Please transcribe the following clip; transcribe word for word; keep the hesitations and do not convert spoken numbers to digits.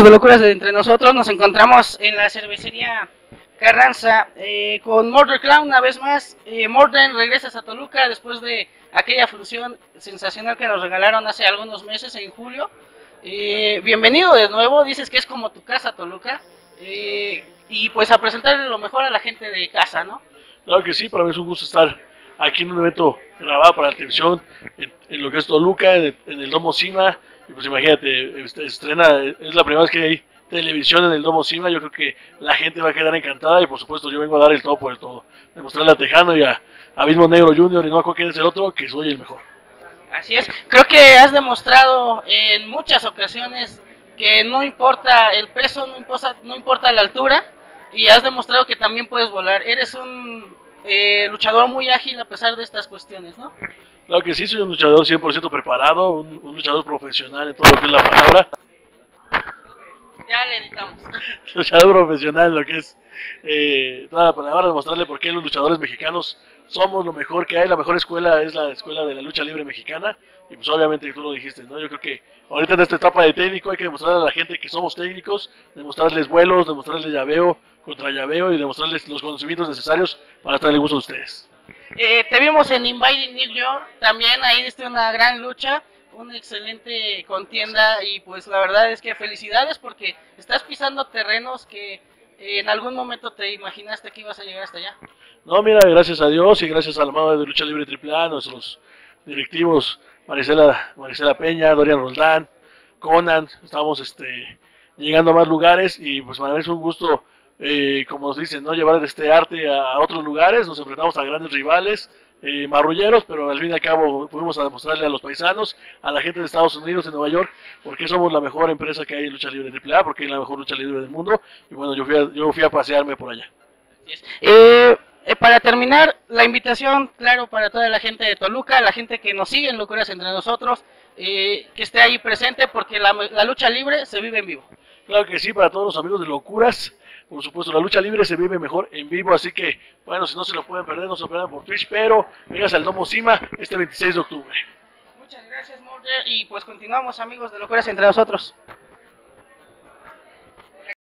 amigos de Locuras de Entre Nosotros, nos encontramos en la cervecería Carranza eh, con Murder Clown una vez más. eh, Murder, regresas a Toluca después de aquella función sensacional que nos regalaron hace algunos meses, en julio. Eh, bienvenido de nuevo, dices que es como tu casa Toluca, eh, y pues a presentarle lo mejor a la gente de casa, ¿no? Claro que sí, para mí es un gusto estar aquí en un evento grabado para la televisión, en, en lo que es Toluca, en, en el Domo Cima. Y pues imagínate, estrena, es la primera vez que hay televisión en el Domo Cima. Yo creo que la gente va a quedar encantada y por supuesto yo vengo a dar el todo por el todo, demostrarle a Tejano y a Abismo Negro Junior y no a quién es el otro, que soy el mejor. Así es, creo que has demostrado en muchas ocasiones que no importa el peso, no importa, no importa la altura, y has demostrado que también puedes volar. Eres un eh, luchador muy ágil a pesar de estas cuestiones, ¿no? Claro que sí, soy un luchador cien por ciento preparado, un, un luchador profesional en todo lo que es la palabra. Ya le editamos. Luchador profesional en lo que es eh, toda la palabra, demostrarle por qué los luchadores mexicanos somos lo mejor que hay. La mejor escuela es la escuela de la lucha libre mexicana, y pues obviamente tú lo dijiste, ¿no? Yo creo que ahorita en esta etapa de técnico hay que demostrarle a la gente que somos técnicos, demostrarles vuelos, demostrarles llaveo contra llaveo y demostrarles los conocimientos necesarios para estar en el gusto de ustedes. Eh, te vimos en Inviting New York, también ahí diste una gran lucha, una excelente contienda, y pues la verdad es que felicidades porque estás pisando terrenos que eh, en algún momento te imaginaste que ibas a llegar hasta allá. No, mira, gracias a Dios y gracias a la mano de Lucha Libre Triple A, nuestros directivos Marisela, Marisela Peña, Dorian Roldán, Conan, estamos este, llegando a más lugares y pues para mí es un gusto, eh, como nos dicen, ¿no? Llevar este arte a, a otros lugares. Nos enfrentamos a grandes rivales, eh, marrulleros, pero al fin y al cabo fuimos a demostrarle a los paisanos, a la gente de Estados Unidos, de Nueva York, porque somos la mejor empresa que hay en Lucha Libre Triple A, porque es la mejor lucha libre del mundo, y bueno, yo fui a, yo fui a pasearme por allá. Eh, eh, para terminar, la invitación, claro, para toda la gente de Toluca, la gente que nos sigue en Locuras Entre Nosotros, eh, que esté ahí presente porque la, la lucha libre se vive en vivo. Claro que sí, para todos los amigos de Locuras, por supuesto, la lucha libre se vive mejor en vivo, así que, bueno, si no se lo pueden perder, no se lo pierdan por Twitch, pero vengas al Domo Cima este veintiséis de octubre. Muchas gracias, Murder, y pues continuamos, amigos de Locuras Entre Nosotros.